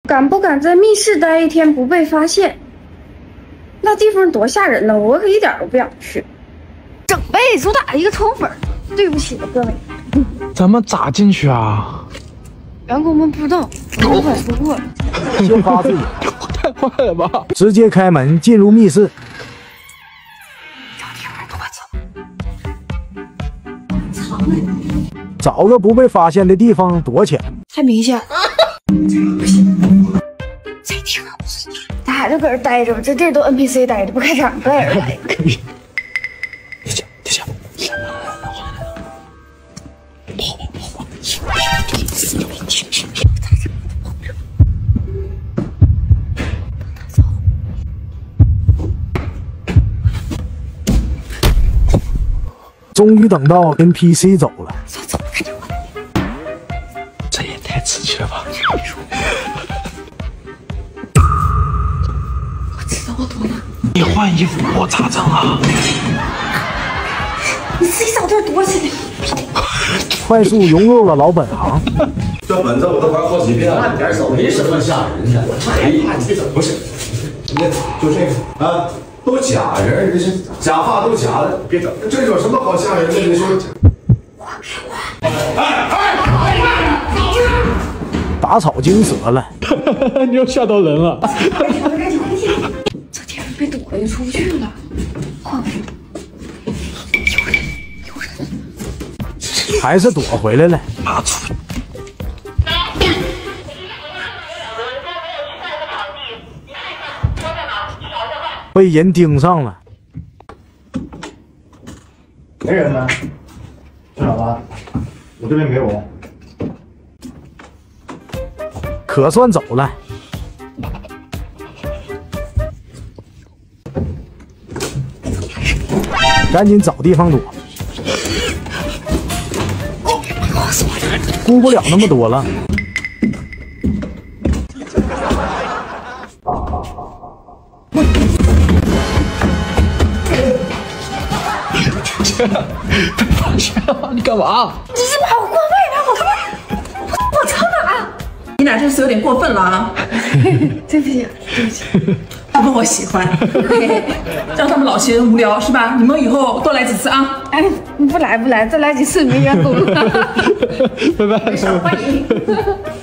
敢不敢在密室待一天不被发现？那地方多吓人呢！我可一点都不想去。整呗，主打一个宠粉。对不起了，各位。 咱们咋进去啊？ 员工们不知道，老板说过了。 先发制人， 太坏了吧！ 直接开门进入密室。找个不被发现的地方躲起来。 太明显了。不行，再听啊！咱还是搁这待着吧，这地儿都 NPC 待着，不开场，不带人来。 停下！跑！ 终于等到 NPC 走了。 走，看着我。 这也太刺激了吧！ 我知道我躲哪。 你换衣服，我咋整啊？ 你自己找地儿躲起来。 快速融入了老本行。 这本子我都玩好几遍了， 慢点走，没什么吓人的。 不是，那就这个啊，都假人，这是假发都假的，别整，这有什么好吓人的？你说？ 打草惊蛇了， 你又吓到人了。 这地方被堵了，就出不去了。换回去。 还是躲回来了。 拿出。 被人盯上了。 没人呢，去哪了？我这边没有。 可算走了。赶紧找地方躲。顾不了那么多了。 被发现了！你干嘛？ 你是把我关外面，我上哪？ 你俩这次有点过分了啊！ 对不起。 不过我喜欢，让他们老嫌无聊是吧？你们以后多来几次啊！ 哎，不来，再来几次没员工了。 拜拜。 欢迎。